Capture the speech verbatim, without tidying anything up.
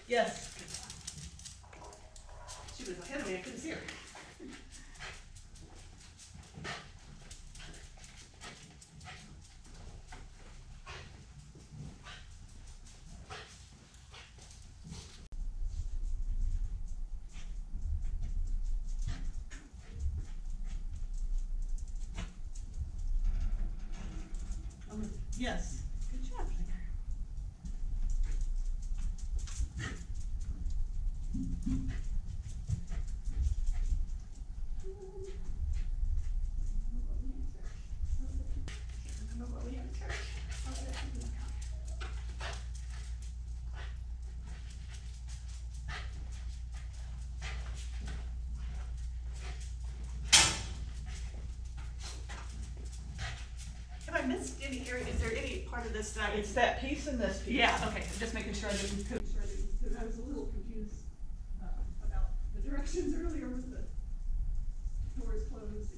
Yes. She was ahead of me, I couldn't see her. Yes. Good job, Claire. Remember what we had in church. Oh, that's in the account. Have I missed any area? Is there any part of this that I? It's that piece and this piece. Yeah, okay, just making sure I didn't, sure I didn't, because I was a little confused, uh, about the directions earlier with the doors closed